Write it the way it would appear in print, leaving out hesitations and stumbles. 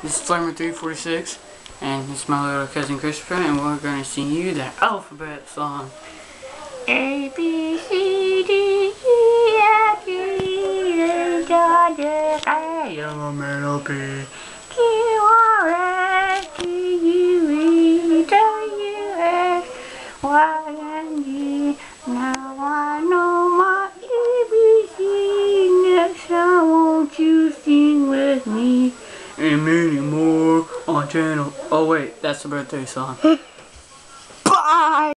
This is Flamer346, and it's my little cousin Christopher, and we're going to sing you the alphabet song. A, B, C, D, E, F, G, H, I, J, K, L, M, N, O, P, Q, R, S, T, U, V, W, X, Y, and Z. Now I know my ABC. Next time, won't you sing with me? And many more on channel. Oh wait, that's the birthday song.